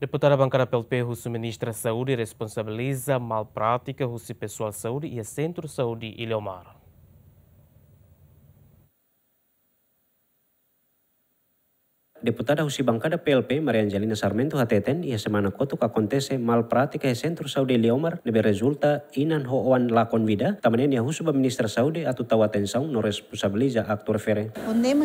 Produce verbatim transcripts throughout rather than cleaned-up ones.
Deputada bancada P L P, o ministra da Saúde, responsabiliza malprática o pessoal de saúde e o Centro de Saúde Ilhomar. Deputada Husi Bancada P L P, Maria Angelina Sarmento hateten ia semana koto que acontece malprática e Centro Saúde Ilhomar nebe resulta inan hoan lakon vida, tamanene ia husu ba ministra saúde atu tahu atenção no responsabiliza aktor refere. Ondema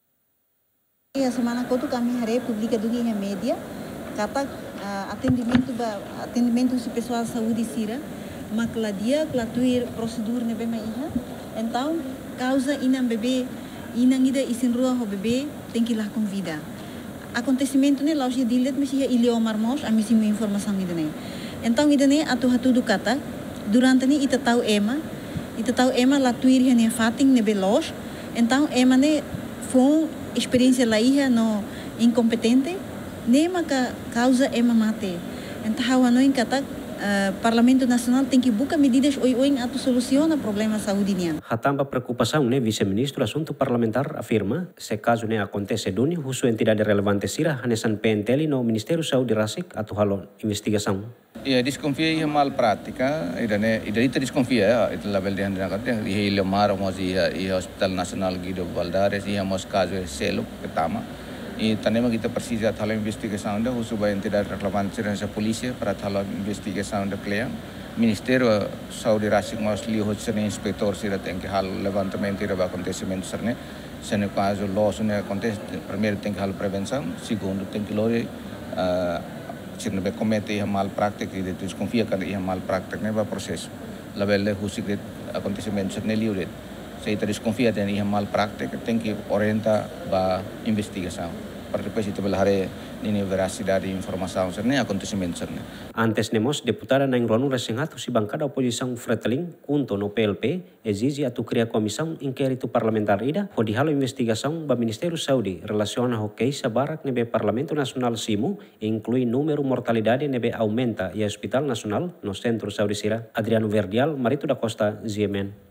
ia semana koto kami hari publika dunia yang media kata uh, atendimento ba atendimento si pessoal saúde sira makla dia klatuir prosedur nebe mai iha então causa inang bebê inang ida isin rua ho bebê tem que ir lá com vida. Acontecimento ne loja dilet mesti ia Ilhomar mos a misi informação ida ne. Então ida ne atu hatu do kata durante ni ita tahu ema ita tahu ema latuir ne fating nebe loja então ema ne foi experiência lá ia no incompetente nem maka causa ema mate então hawa no kata Uh, Parlamento Nacional tem que buscar medidas oi-oi atu soluciona problema saúde nian. Hatamba preocupação ne vice-ministro assunto parlamentar afirma se caso ne acontece duni husu entidade relevante sira hanesan P N T L no Ministério Saúde Rasik atu halo investigação. Ya, desconfia ia mal prática, ida ne ida ita desconfia ya, ita level de handra kata ia Ilhomar mos ia ia Hospital Nasional Guido Valadares ia mos caso selo pertama. E também kita precisa thala investigação da husuba entidade relevante serta polícia para thala investigação da klien. Ministério Saúde Rasik mas liu hotsene inspektor sira tem que hal levantamento ira acontecimento serne. Se no caso loss ne acontece, primeiro tem que hal prevenção, segundo tem que lore uh, se não be comete ia mal prática e desconfia que ia mal prática ne va processo. La belle husik acontecimento serne liu det. Se ita desconfia de ia mal prática tem que orientar ba investigação. Para depois itu belahare nini veracidade e informação serne acontecimento serne. Antes nemos deputada na Ingronu Resengat si bancada oposição Freteling kunto no P L P exige atu cria comissão inquérito parlamentar ida ho dihalo investigação ba Ministério Saúde relaciona ho case barak nebe Parlamento Nacional Simu inclui número mortalidade nebe aumenta e Hospital Nacional no Centro Saúde Sira. Adriano Verdial, Marito da Costa, Z M N.